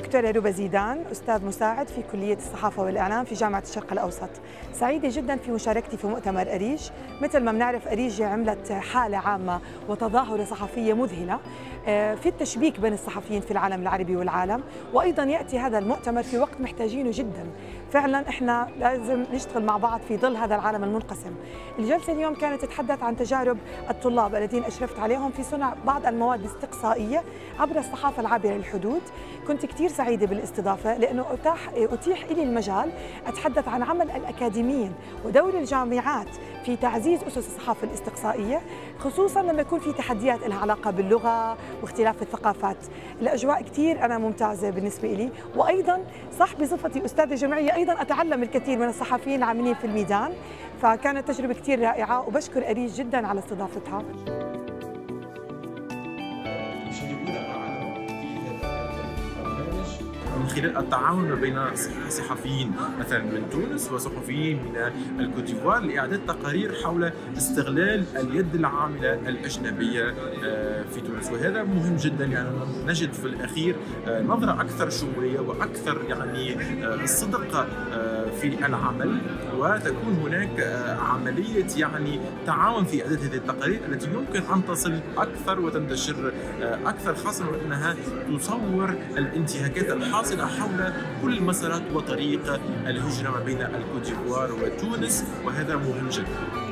دكتورة روبا زيدان، أستاذ مساعد في كلية الصحافة والإعلام في جامعة الشرق الأوسط. سعيدة جدا في مشاركتي في مؤتمر أريج. مثل ما بنعرف أريج عملت حالة عامة وتظاهرة صحفية مذهلة في التشبيك بين الصحفيين في العالم العربي والعالم، وأيضا يأتي هذا المؤتمر في وقت محتاجينه جدا. فعلا احنا لازم نشتغل مع بعض في ظل هذا العالم المنقسم. الجلسة اليوم كانت تتحدث عن تجارب الطلاب الذين أشرفت عليهم في صنع بعض المواد الاستقصائية عبر الصحافة العابرة للحدود. كنت كثير سعيدة بالاستضافة لأنه أتيح لي المجال أتحدث عن عمل الأكاديميين ودور الجامعات في تعزيز أسس الصحافة الاستقصائية، خصوصا لما يكون في تحديات لها علاقة باللغة واختلاف الثقافات. الأجواء كثير أنا ممتازة بالنسبة لي، وأيضا صح بصفتي أستاذة جامعية أيضا أتعلم الكثير من الصحفيين العاملين في الميدان، فكانت تجربة كثير رائعة وبشكر أريج جدا على استضافتها. من خلال التعاون ما بين صحفيين مثلا من تونس وصحفيين من الكوتيفوار لإعداد تقارير حول استغلال اليد العاملة الأجنبية في تونس، وهذا مهم جدا لأننا نجد في الأخير نظرة أكثر شمولية وأكثر صدق في العمل، وتكون هناك عملية تعاون في إعداد هذه التقارير التي يمكن أن تصل أكثر وتنتشر أكثر، خاصة وأنها تصور الانتهاكات الحاصلة حول كل مسارات وطريق الهجرة ما بين الكوتيفوار وتونس، وهذا مهم جدا.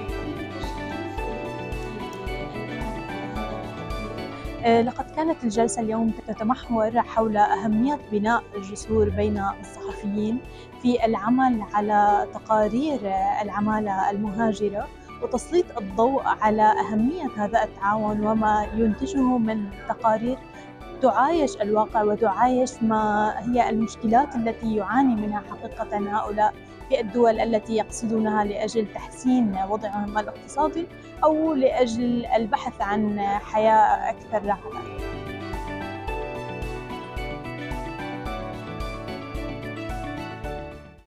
لقد كانت الجلسة اليوم تتمحور حول أهمية بناء الجسور بين الصحفيين في العمل على تقارير العمالة المهاجرة، وتسليط الضوء على أهمية هذا التعاون وما ينتجه من تقارير تعايش الواقع وتعايش ما هي المشكلات التي يعاني منها حقيقة هؤلاء في الدول التي يقصدونها لأجل تحسين وضعهم الاقتصادي أو لأجل البحث عن حياة أكثر راحة.